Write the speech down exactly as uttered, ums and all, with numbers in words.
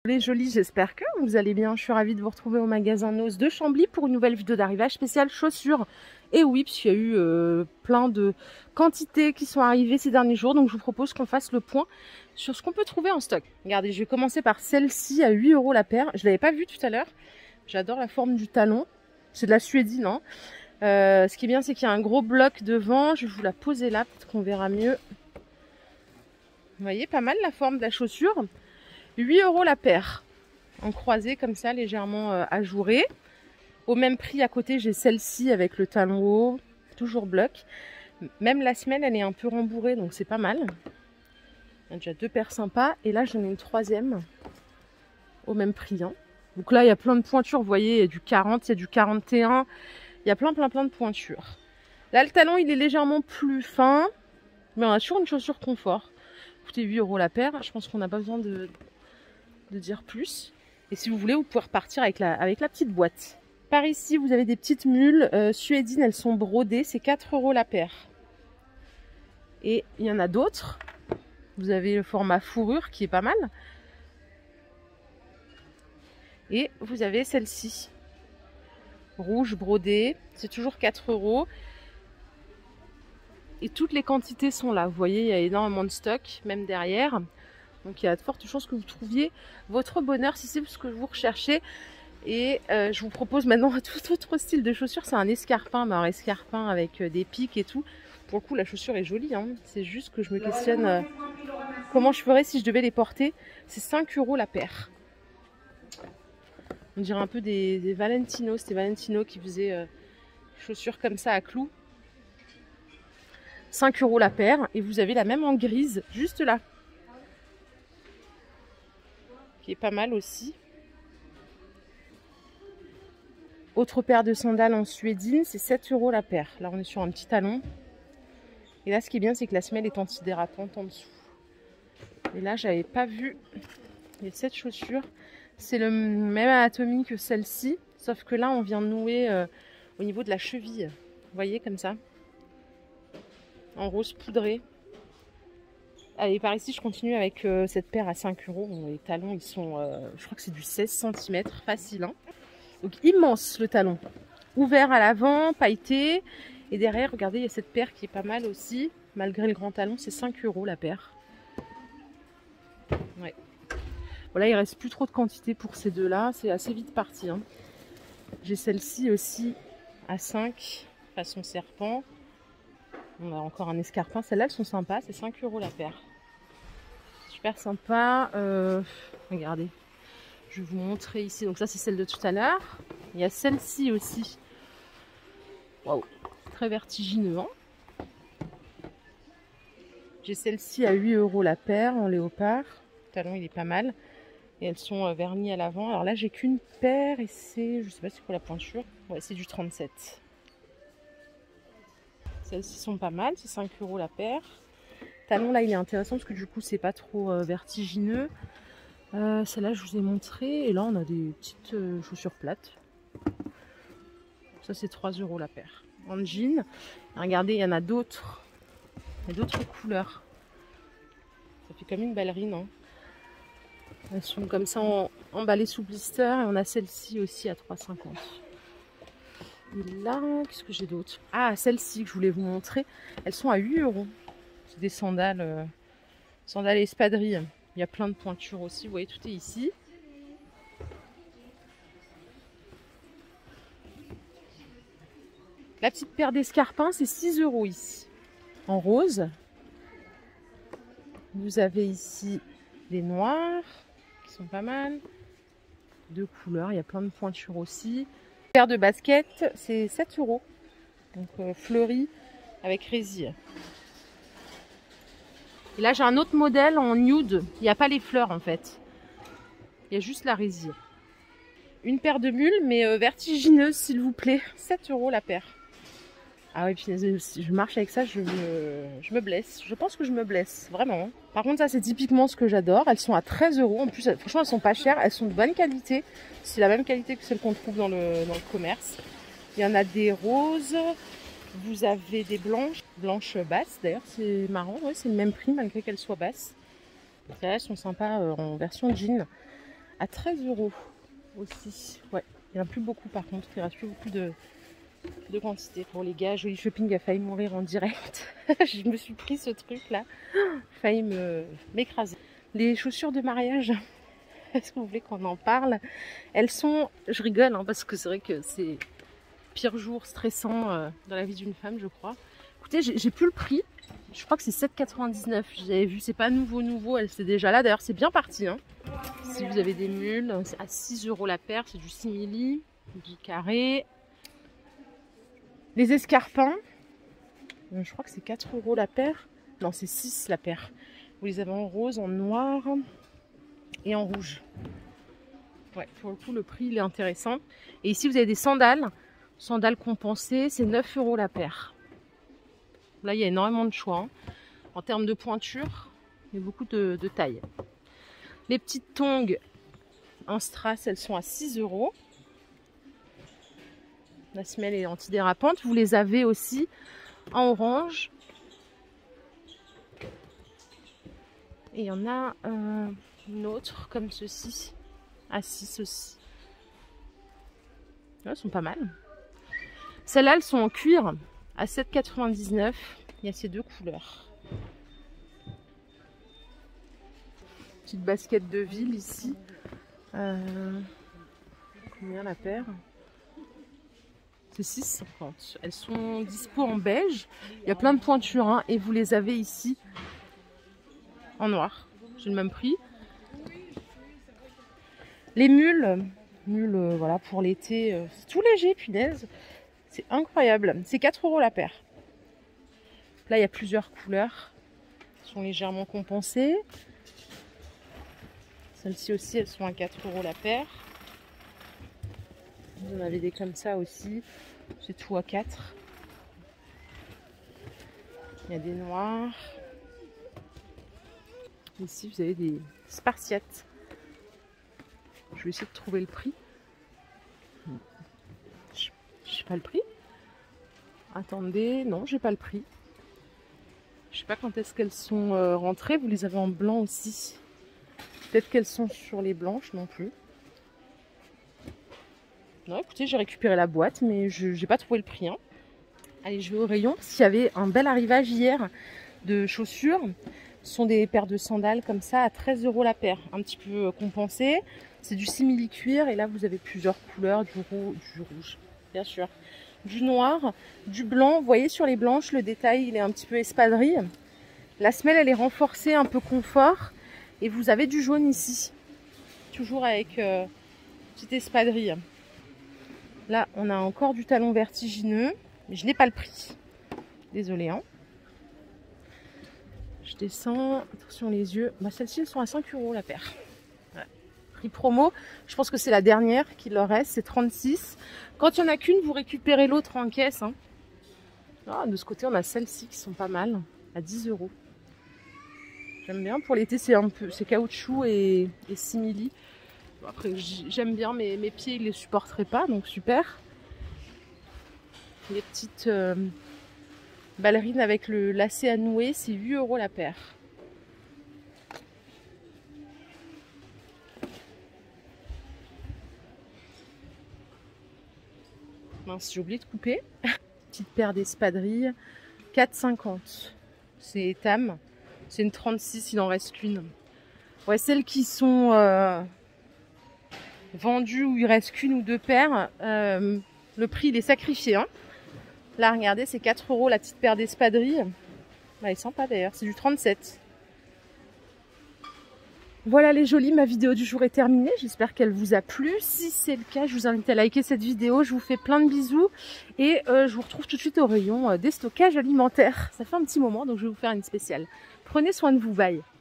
Les jolis, j'espère que vous allez bien. Je suis ravie de vous retrouver au magasin Noz de Chambly pour une nouvelle vidéo d'arrivage spéciale chaussures. Et oui, puisqu'il y a eu euh, plein de quantités qui sont arrivées ces derniers jours. Donc je vous propose qu'on fasse le point sur ce qu'on peut trouver en stock. Regardez, je vais commencer par celle-ci à huit euros la paire. Je ne l'avais pas vue tout à l'heure. J'adore la forme du talon. C'est de la suédine. Hein. Euh, ce qui est bien, c'est qu'il y a un gros bloc devant. Je vais vous la poser là, peut-être qu'on verra mieux. Vous voyez, pas mal la forme de la chaussure. huit euros la paire, en croisé comme ça, légèrement euh, ajouré. Au même prix à côté, j'ai celle-ci avec le talon haut, toujours bloc. Même la semelle, elle est un peu rembourrée, donc c'est pas mal. Il y a déjà deux paires sympas. Et là, j'en ai une troisième, au même prix. Hein. Donc là, il y a plein de pointures, vous voyez, il y a du quarante, il y a du quarante et un. Il y a plein, plein, plein de pointures. Là, le talon, il est légèrement plus fin, mais on a toujours une chaussure confort. Écoutez, huit euros la paire, je pense qu'on n'a pas besoin de... de dire plus. Et si vous voulez, vous pouvez repartir avec la, avec la petite boîte. Par ici, vous avez des petites mules euh, suédines, elles sont brodées, c'est quatre euros la paire. Et il y en a d'autres. Vous avez le format fourrure qui est pas mal. Et vous avez celle-ci, rouge brodée, c'est toujours quatre euros. Et toutes les quantités sont là. Vous voyez, il y a énormément de stock, même derrière. Donc il y a de fortes chances que vous trouviez votre bonheur si c'est ce que vous recherchez. Et euh, je vous propose maintenant un tout autre style de chaussure. C'est un escarpin, mais un escarpin avec euh, des pics et tout. Pour le coup, la chaussure est jolie. Hein. C'est juste que je me questionne euh, comment je ferais si je devais les porter. C'est cinq euros la paire. On dirait un peu des, des Valentino. C'était Valentino qui faisait euh, chaussures comme ça à clous. cinq euros la paire. Et vous avez la même en grise, juste là. Qui est pas mal aussi. Autre paire de sandales en suédine, c'est sept euros la paire. Là, on est sur un petit talon. Et là, ce qui est bien, c'est que la semelle est antidérapante en dessous. Et là, j'avais pas vu. Il y a cette chaussure. C'est le même anatomie que celle-ci. Sauf que là, on vient nouer euh, au niveau de la cheville. Vous voyez, comme ça. En rose poudré. Allez, par ici, je continue avec euh, cette paire à cinq euros. Bon, les talons, ils sont, euh, je crois que c'est du seize centimètres, facile. Hein. Donc, immense le talon. Ouvert à l'avant, pailleté. Et derrière, regardez, il y a cette paire qui est pas mal aussi. Malgré le grand talon, c'est cinq euros la paire. Ouais. Voilà, il ne reste plus trop de quantité pour ces deux-là. C'est assez vite parti. Hein. J'ai celle-ci aussi à cinq, façon serpent. On a encore un escarpin. Celles-là, elles sont sympas. C'est cinq euros la paire. Super sympa. Euh, regardez. Je vais vous montrer ici. Donc ça, c'est celle de tout à l'heure. Il y a celle-ci aussi. Waouh. Très vertigineux. Hein. J'ai celle-ci à huit euros la paire en léopard. Le talon, il est pas mal. Et elles sont vernies à l'avant. Alors là, j'ai qu'une paire et c'est... Je sais pas si c'est pour la pointure. Ouais, c'est du trente-sept. Celles-ci sont pas mal, c'est cinq euros la paire. Talon là il est intéressant parce que du coup c'est pas trop euh, vertigineux. Euh, Celle-là je vous ai montré et là on a des petites euh, chaussures plates. Ça c'est trois euros la paire. En jean, regardez il y en a d'autres. Il y a d'autres couleurs. Ça fait comme une ballerine. Hein. Elles sont comme ça en, emballées sous blister et on a celle-ci aussi à trois cinquante. Et là, qu'est-ce que j'ai d'autre? Ah, celles-ci que je voulais vous montrer, elles sont à huit euros. C'est des sandales, euh, sandales espadrilles. Il y a plein de pointures aussi, vous voyez, tout est ici. La petite paire d'escarpins, c'est six euros ici, en rose. Vous avez ici les noirs, qui sont pas mal. Deux couleurs, il y a plein de pointures aussi. Paire de baskets, c'est sept euros. Donc euh, fleuri avec résille. Et là j'ai un autre modèle en nude. Il n'y a pas les fleurs en fait. Il y a juste la résille. Une paire de mules, mais euh, vertigineuse s'il vous plaît. sept euros la paire. Ah oui, puis si je marche avec ça, je me, je me blesse. Je pense que je me blesse, vraiment. Par contre, ça c'est typiquement ce que j'adore. Elles sont à treize euros. En plus, franchement, elles sont pas chères. Elles sont de bonne qualité. C'est la même qualité que celles qu'on trouve dans le, dans le commerce. Il y en a des roses. Vous avez des blanches. Blanches basses, d'ailleurs, c'est marrant. Ouais, c'est le même prix malgré qu'elles soient basses. Elles sont sympas euh, en version jean. à treize euros aussi. Ouais, il n'y en a plus beaucoup par contre, il ne reste plus beaucoup de, de quantité. Pour les gars, Joli Shopping a failli mourir en direct. Je me suis pris ce truc là, failli me m'écraser. Les chaussures de mariage, est-ce que vous voulez qu'on en parle? Elles sont, je rigole hein, parce que c'est vrai que c'est pire jour stressant euh, dans la vie d'une femme, je crois. Écoutez, j'ai plus le prix. Je crois que c'est sept quatre-vingt-dix-neuf. J'avais vu, c'est pas nouveau, nouveau. Elle c'est déjà là. D'ailleurs, c'est bien parti. Hein. Si vous avez des mules, c'est à six euros la paire. C'est du simili, du carré. Les escarpins, je crois que c'est quatre euros la paire. Non, c'est six la paire. Vous les avez en rose, en noir et en rouge. Ouais, pour le coup, le prix il est intéressant. Et ici, vous avez des sandales. Sandales compensées, c'est neuf euros la paire. Là, il y a énormément de choix. Hein. En termes de pointure, il y a beaucoup de, de taille. Les petites tongs en strass, elles sont à six euros. La semelle est antidérapante. Vous les avez aussi en orange. Et il y en a euh, une autre comme ceci, à six aussi. Elles sont pas mal. Celles-là, elles sont en cuir. À sept quatre-vingt-dix-neuf, il y a ces deux couleurs. Petite basket de ville ici. Euh, combien la paire? C'est six cinquante. Elles sont dispo en beige. Il y a plein de pointures hein, et vous les avez ici en noir. J'ai le même prix. Les mules, mules euh, voilà, pour l'été, euh, c'est tout léger, punaise. C'est incroyable. C'est quatre euros la paire. Là, il y a plusieurs couleurs. Elles sont légèrement compensées. Celles-ci aussi, elles sont à quatre euros la paire. Vous en avez des comme ça aussi. C'est tout à quatre. Il y a des noirs. Ici, vous avez des spartiates. Je vais essayer de trouver le prix. Je sais pas le prix. Attendez, non, j'ai pas le prix. Je sais pas quand est-ce qu'elles sont euh, rentrées. Vous les avez en blanc aussi. Peut-être qu'elles sont sur les blanches non plus. Non, écoutez, j'ai récupéré la boîte, mais je n'ai pas trouvé le prix. Hein. Allez, je vais au rayon parce qu'il y avait un bel arrivage hier de chaussures. Ce sont des paires de sandales comme ça à treize euros la paire. Un petit peu compensé. C'est du simili cuir et là vous avez plusieurs couleurs, du, rou du rouge, bien sûr, du noir, du blanc. Vous voyez sur les blanches, le détail il est un petit peu espadrille. La semelle elle est renforcée, un peu confort. Et vous avez du jaune ici, toujours avec euh, petite espadrille. Là on a encore du talon vertigineux, mais je n'ai pas le prix. Désolée. Hein. Je descends, attention les yeux. Bah, celles-ci elles sont à cinq euros la paire. Voilà. Prix promo, je pense que c'est la dernière qu'il leur reste, c'est trente-six. Quand il n'y en a qu'une, vous récupérez l'autre en caisse. Hein. Ah, de ce côté, on a celles-ci qui sont pas mal, à dix euros. J'aime bien. Pour l'été, c'est un peu, c'est caoutchouc et, et simili. Bon, après, j'aime bien, mais mes pieds, ils les supporteraient pas, donc super. Les petites euh, ballerines avec le lacet à nouer, c'est huit euros la paire. Mince, j'ai oublié de couper. Petite paire d'espadrilles, quatre cinquante. C'est Etam. C'est une trente-six, il en reste qu'une. Ouais, celles qui sont euh, vendues où il reste qu'une ou deux paires, euh, le prix il est sacrifié. Hein. Là, regardez, c'est quatre euros la petite paire d'espadrilles. Elle est sympa d'ailleurs, c'est du trente-sept. Voilà les jolis, ma vidéo du jour est terminée. J'espère qu'elle vous a plu. Si c'est le cas, je vous invite à liker cette vidéo. Je vous fais plein de bisous. Et euh, je vous retrouve tout de suite au rayon euh, des stockages alimentaires. Ça fait un petit moment, donc je vais vous faire une spéciale. Prenez soin de vous, bye.